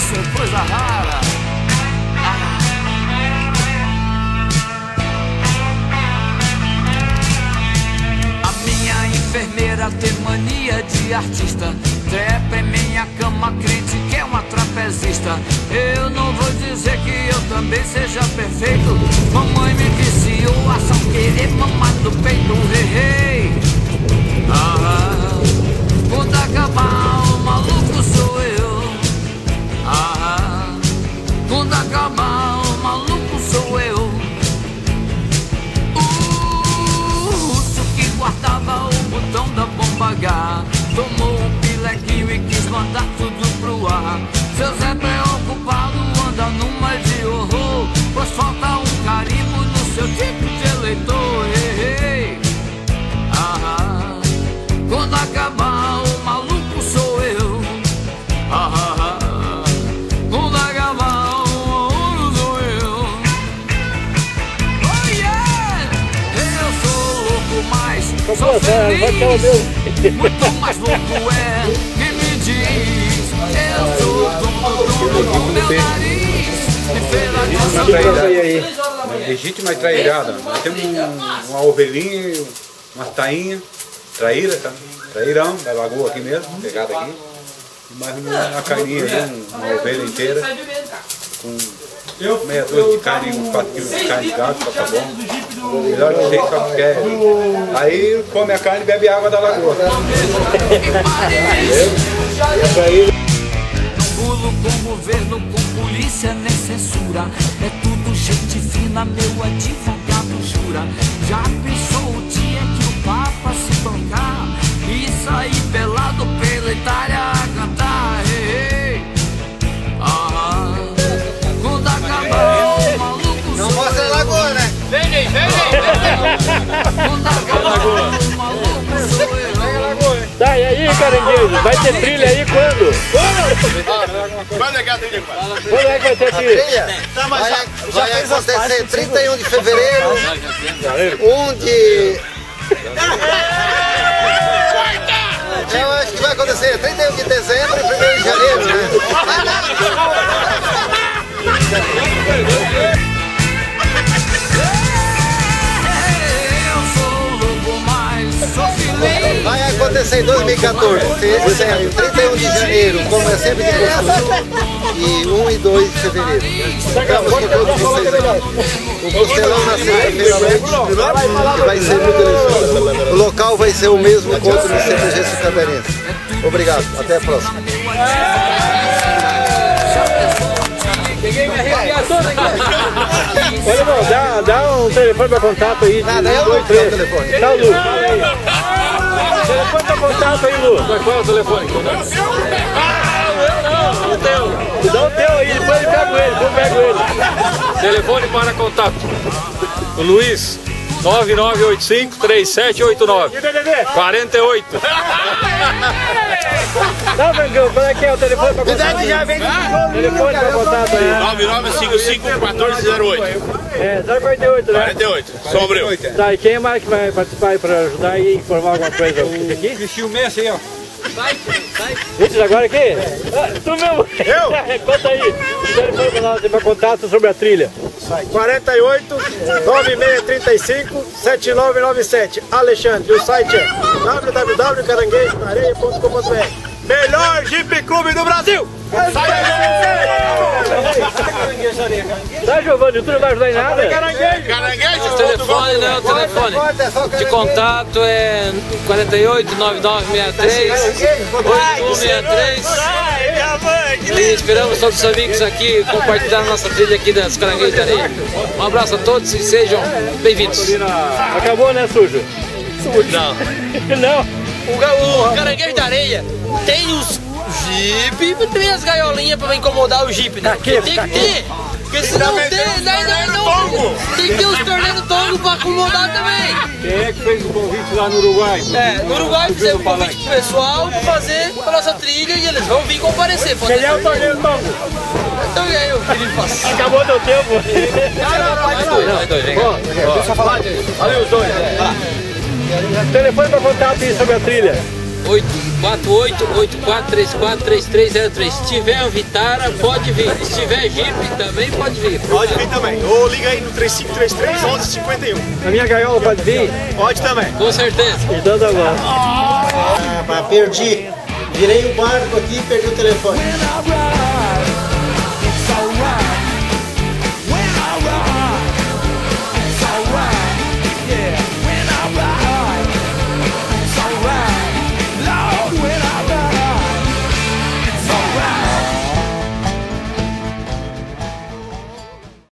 isso é coisa rara. A minha enfermeira tem mania de artista, trepa em minha cama crente que é uma trapezista. Eu não vou dizer que eu também seja perfeito. Mamãe me viciou a só querer mamar no peito. Hey, hey. Quando acabar o maluco sou eu. Quando acabar o maluco sou eu. O urso que guardava o botão da bomba H tomou um pilequinho e quis mandar tudo pro ar. Seu Zé preocupado anda numa de horror, pois falta um carimbo no seu tipo de eleitor. Hey, hey. Quando acabar o maluco sou eu. Quando acabar o maluco sou eu. Oh yeah! Eu sou louco, mas sou feliz. Muito mais louco é quem me diz. Eu sou dono do meu nariz. Uma trairada aí, legítima trairada. Nós temos uma ovelhinha, uma tainha. Traíra, tá? Trairão da lagoa aqui mesmo, pegada aqui. E mais uma carninha aí, uma ovelha inteira. Com meia dúzia de carne, uns 4 quilos de carne de gado, tá bom. Melhor que sei, só que quer. Aí come a carne e bebe água da lagoa. Pulo com governo, com polícia, nem censura. É tudo gente fina, meu advogado jura. Já pensou o dia que o Papa se tocar e sair pelado pela Itália a cantar? Hey, hey. Quando acabar o maluco não mostra a lagoa, né? Vem aí, vem aí. Quando acabar o maluco sou eu. Tá, e aí, caranguejo? Vai ter trilha aí quando? Quando é que é a trilha, pai? Quando é que vai ter trilha? Tá, mas vai acontecer 31 de fevereiro, 1 de... Eu acho que vai acontecer 31 de dezembro e 1º de janeiro, né? Vai acontecer em 2014, 31 de janeiro, como é sempre de costume, e 1 e 2 de fevereiro. Ficamos com todos vocês aqui. O Costelão na sexta-feira à noite, que vai ser muito delicioso. O local vai ser o mesmo encontro no CPG Catarense. Obrigado, até a próxima. Peguei minha arrepiação aqui. Olha, irmão, dá um telefone para contato aí. Nada, eu não tenho telefone. Tá, Lu. Telefone para contato aí, Lu. Qual é o telefone? Não, o teu. Dá o teu aí, depois eu pego ele, Telefone para contato. O Luiz, 9985-3789. 48. Tá, Vangão, qual é que é o telefone para contato? Telefone para contato aí. 9955-1408. É, 048, né? 48, Sombrio. Tá, e quem mais que vai participar aí para ajudar e informar alguma coisa? Aqui? Vestiu o mês aí, ó. Esses agora aqui? Tu mesmo? Eu? Conta aí. O telefone para nós, para contato sobre a trilha. 48 9635 7997. Alexandre, o site é www.caranguejonareia.com.br. Melhor Jeep Clube do Brasil! Tá, Giovanni, tu não vai ajudar em nada? Caranguejo! O telefone, né? O telefone de contato é 48 9963 8163. E esperamos todos os amigos aqui compartilhar a nossa trilha aqui das Caranguejos de Areia. Um abraço a todos e sejam bem-vindos. Acabou, né, Sujo? Não. Não. O Caranguejo de Areia tem os Jeep, tem as gaiolinhas pra incomodar o Jeep, né? Tem que ter, porque se não tem, tem que ter os torneiros tongo pra acomodar também. Quem é que fez o convite lá no Uruguai? No Uruguai fizemos um convite pro pessoal pra fazer a nossa trilha e eles vão vir comparecer. Quem é o torneiro tongo? Então e aí, eu queria passar. Acabou teu tempo. Deixa eu falar. Valeu os dois. Telefone para contato aí sobre a trilha. 4884343303. Se tiver um Vitara, pode vir. Se tiver Jeep, também pode vir. Pode vir também. Ou liga aí no 3533-1151. A minha gaiola pode vir? Pode também. Com certeza. Então tá bom. Perdi. Virei o barco aqui e perdi o telefone.